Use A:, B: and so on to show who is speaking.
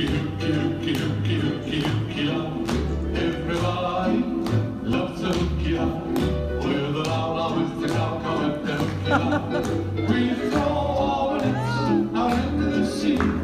A: Everybody loves a hooky up. With a loud with the cow coming to hooky up. We throw our nets out into the sea.